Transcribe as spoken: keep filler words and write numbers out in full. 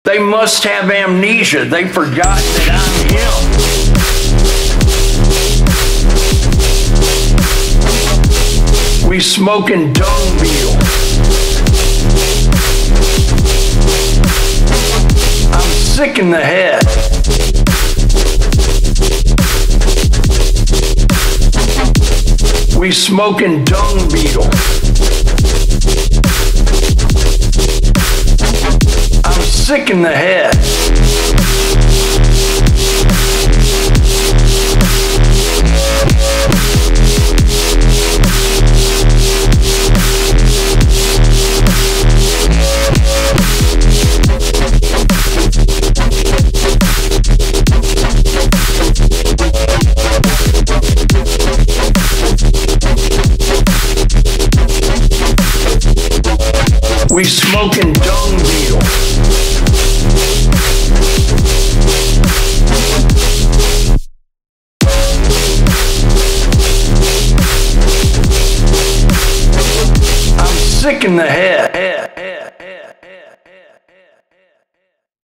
They must have amnesia. They forgot that I'm him. We smoking dung beetle. I'm sick in the head. We smoking dung beetle. I'm sick in the head. We smoking dung beetle. I'm sick in the head.